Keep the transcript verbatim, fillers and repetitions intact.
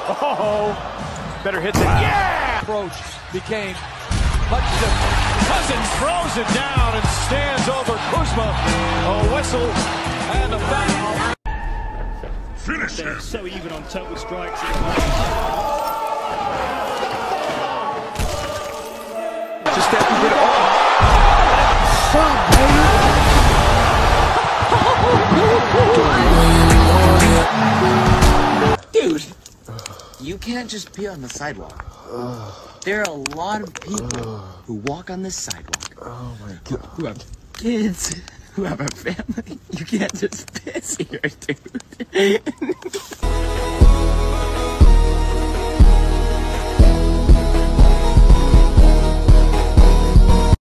Oh, better hit than yeah! Approach became much different. Cousins throws it down and stands over Kuzma. A whistle and a foul. Finish him. They're so even on total strikes. Just that we did all. Dude, you can't just pee on the sidewalk. There are a lot of people who walk on this sidewalk. Oh my god. Who have kids, who have a family. You can't just piss here, dude.